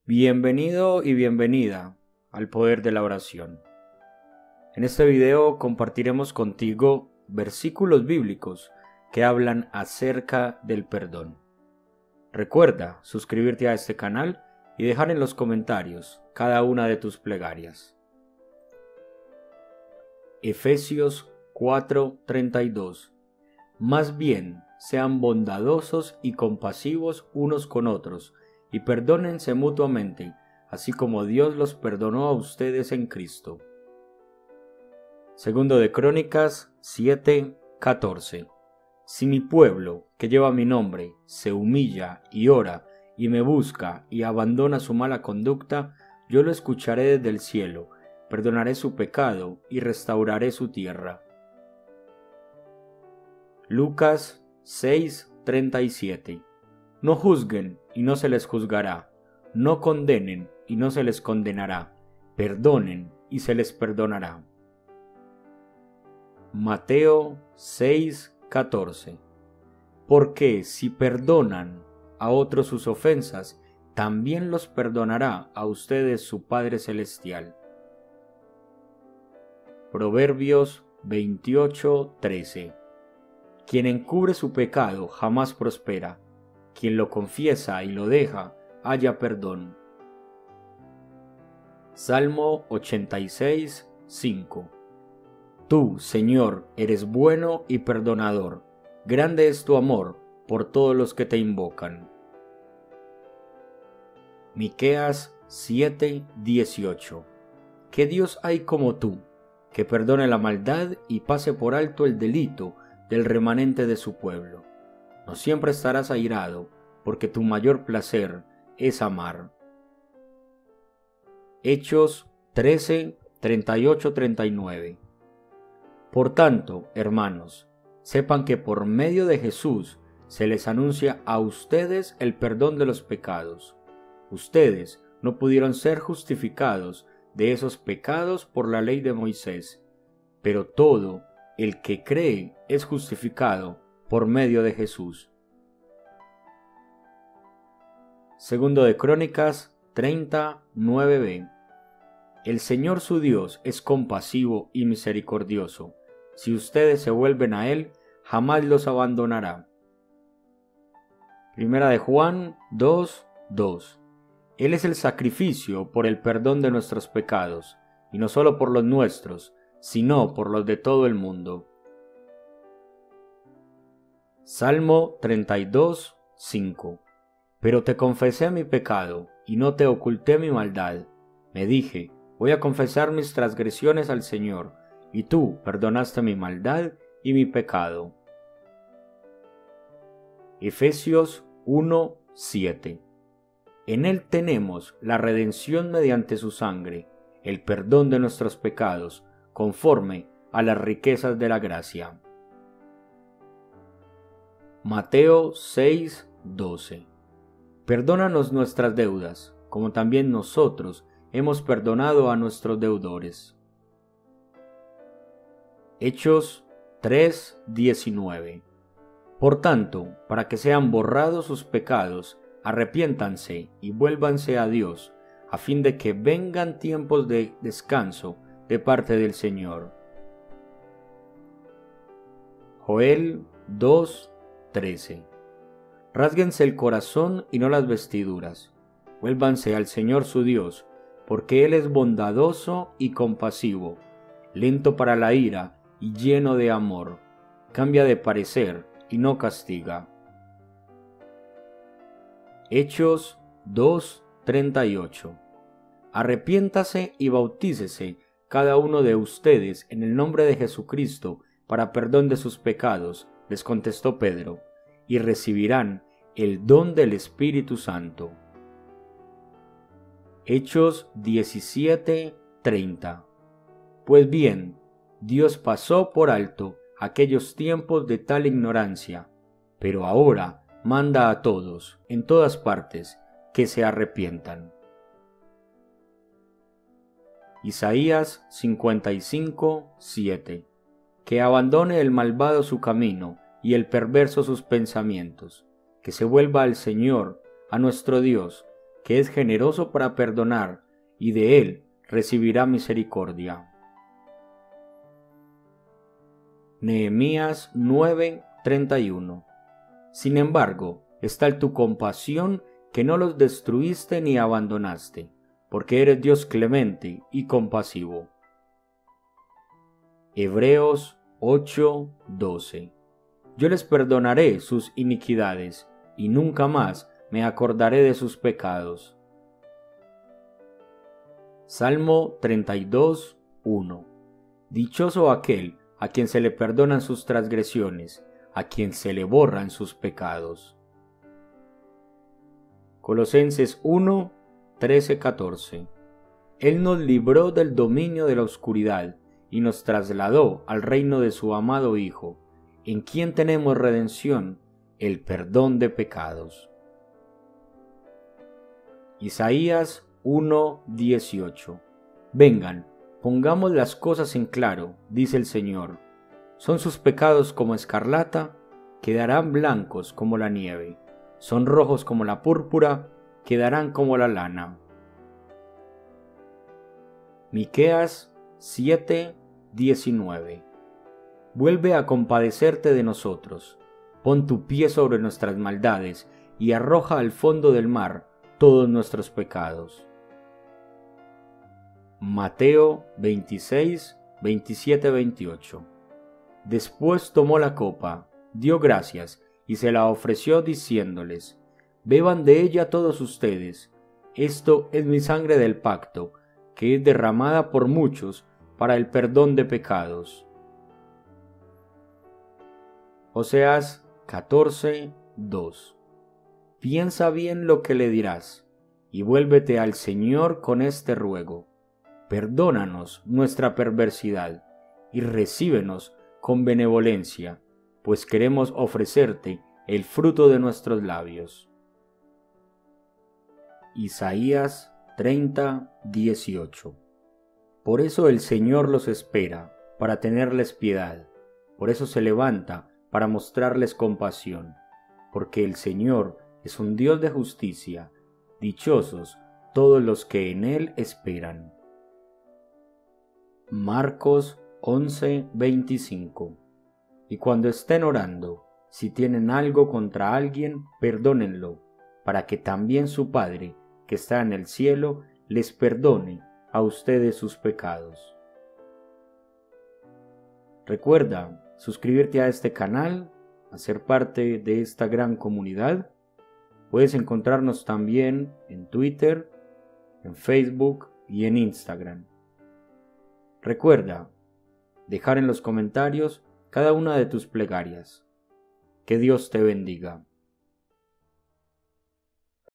Bienvenido y bienvenida al poder de la oración. En este video compartiremos contigo versículos bíblicos que hablan acerca del perdón. Recuerda suscribirte a este canal y dejar en los comentarios cada una de tus plegarias. Efesios 4:32. Más bien, sean bondadosos y compasivos unos con otros, y perdónense mutuamente, así como Dios los perdonó a ustedes en Cristo. Segundo de Crónicas 7:14. Si mi pueblo, que lleva mi nombre, se humilla y ora, y me busca y abandona su mala conducta, yo lo escucharé desde el cielo, perdonaré su pecado y restauraré su tierra. Lucas 6:37. No juzguen y no se les juzgará, no condenen y no se les condenará, perdonen y se les perdonará. Mateo 6:14. Porque si perdonan a otros sus ofensas, también los perdonará a ustedes su Padre Celestial. Proverbios 28:13. Quien encubre su pecado jamás prospera, quien lo confiesa y lo deja, halla perdón. Salmo 86:5. Tú, Señor, eres bueno y perdonador, grande es tu amor por todos los que te invocan. Miqueas 7:18. ¿Qué Dios hay como tú, que perdone la maldad y pase por alto el delito del remanente de su pueblo? No siempre estarás airado, porque tu mayor placer es amar. Hechos 13:38-39. Por tanto, hermanos, sepan que por medio de Jesús se les anuncia a ustedes el perdón de los pecados. Ustedes no pudieron ser justificados de esos pecados por la ley de Moisés, pero todo el que cree es justificado por medio de Jesús. Segundo de Crónicas 30:9b. El Señor su Dios es compasivo y misericordioso. Si ustedes se vuelven a Él, jamás los abandonará. Primera de Juan 2:2. Él es el sacrificio por el perdón de nuestros pecados, y no solo por los nuestros, sino por los de todo el mundo. Salmo 32:5. Pero te confesé mi pecado, y no te oculté mi maldad. Me dije, voy a confesar mis transgresiones al Señor, y tú perdonaste mi maldad y mi pecado. Efesios 1:7. En Él tenemos la redención mediante su sangre, el perdón de nuestros pecados, conforme a las riquezas de la gracia. Mateo 6:12. Perdónanos nuestras deudas, como también nosotros hemos perdonado a nuestros deudores. Hechos 3:19. Por tanto, para que sean borrados sus pecados, arrepiéntanse y vuélvanse a Dios, a fin de que vengan tiempos de descanso de parte del Señor. Joel 2:13. Rásguense el corazón y no las vestiduras. Vuélvanse al Señor su Dios, porque Él es bondadoso y compasivo, lento para la ira y lleno de amor. Cambia de parecer y no castiga. Hechos 2:38. Arrepiéntase y bautícese cada uno de ustedes en el nombre de Jesucristo para perdón de sus pecados, les contestó Pedro, y recibirán el don del Espíritu Santo. Hechos 17:30. Pues bien, Dios pasó por alto aquellos tiempos de tal ignorancia, pero ahora manda a todos, en todas partes, que se arrepientan. Isaías 55:7. Que abandone el malvado su camino y el perverso sus pensamientos, que se vuelva al Señor, a nuestro Dios, que es generoso para perdonar, y de Él recibirá misericordia. Nehemías 9:31. Sin embargo, es tal tu compasión que no los destruiste ni abandonaste, porque eres Dios clemente y compasivo. Hebreos 8:12. Yo les perdonaré sus iniquidades, y nunca más me acordaré de sus pecados. Salmo 32:1. Dichoso aquel a quien se le perdonan sus transgresiones, a quien se le borran sus pecados. Colosenses 1:13-14. Él nos libró del dominio de la oscuridad y nos trasladó al reino de su amado Hijo, en quien tenemos redención, el perdón de pecados. Isaías 1:18. Vengan, pongamos las cosas en claro, dice el Señor. Son sus pecados como escarlata, quedarán blancos como la nieve. Son rojos como la púrpura, quedarán como la lana. Miqueas 7:19. Vuelve a compadecerte de nosotros. Pon tu pie sobre nuestras maldades y arroja al fondo del mar todos nuestros pecados. Mateo 26:27-28. Después tomó la copa, dio gracias y se la ofreció diciéndoles: beban de ella todos ustedes, esto es mi sangre del pacto, que es derramada por muchos para el perdón de pecados. Oseas 14:2. Piensa bien lo que le dirás, y vuélvete al Señor con este ruego: perdónanos nuestra perversidad, y recíbenos con benevolencia, pues queremos ofrecerte el fruto de nuestros labios. Isaías 30:18. Por eso el Señor los espera, para tenerles piedad, por eso se levanta para mostrarles compasión, porque el Señor es un Dios de justicia, dichosos todos los que en Él esperan. Marcos 11:25. Y cuando estén orando, si tienen algo contra alguien, perdónenlo, para que también su Padre, que está en el cielo, les perdone a ustedes sus pecados. Recuerda suscribirte a este canal, a ser parte de esta gran comunidad. Puedes encontrarnos también en Twitter, en Facebook y en Instagram. Recuerda dejar en los comentarios cada una de tus plegarias. Que Dios te bendiga.